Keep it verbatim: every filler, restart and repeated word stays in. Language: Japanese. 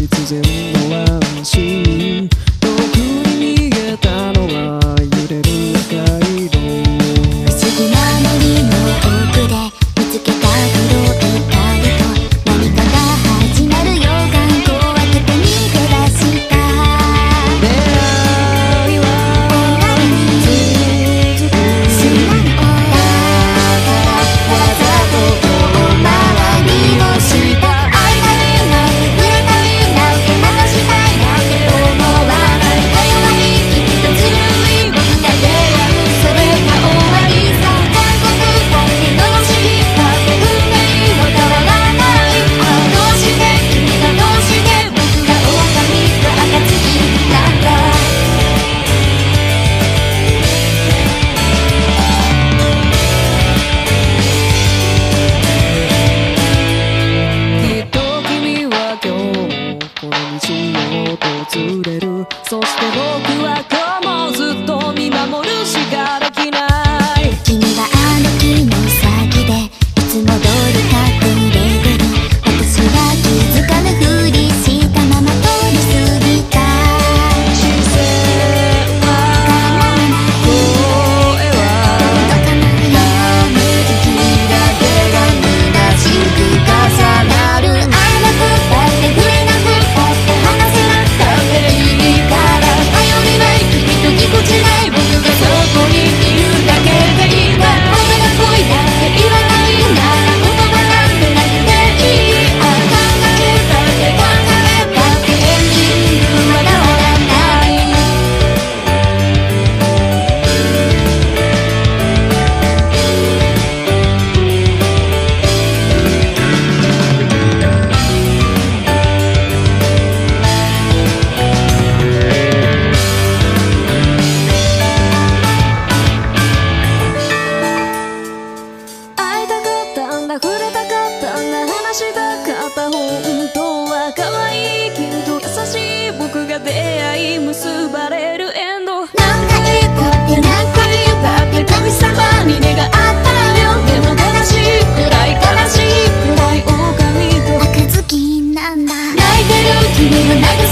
必然の乱心遠くに逃げたのは揺れる赤色不思議な森の奥で見つけた黒い影と何かが始まる予感怖くて逃げ出した出会いは続く知らんだからわざと遠回りをした会いたいなんて触れたいなんて話したいなんて思わないか弱い君とずるい僕が出会うそれが終わりさ韓国だってどうしたって運命は変わらないあどうして君がどうして僕が狼が暁なんだきっと君は今日もこの道を訪れるそして僕は今日もずっと見守るしかできない君はあの木の先でいつも通り隠れてる私は気づかぬふりしたまま通り過ぎた視線は声は届かないため息だけが虚しく重なる会えなくたって触れなくたって話せなくたっていいから頼りない君とぎこちない僕がそこにいるだけでいいから僕が恋だって言わないなら言葉なんてなくていいあ考えたって考えたってエンディングは変わらない会いたかったんだ触れたかったんだ話したかった本当は可愛いけど優しい僕が出会い結ばれるエンド何回言ったって何回言ったって神様に願ったよでも悲しいくらい悲しいくらい狼と赤ずきんなんだ泣いてる君は泣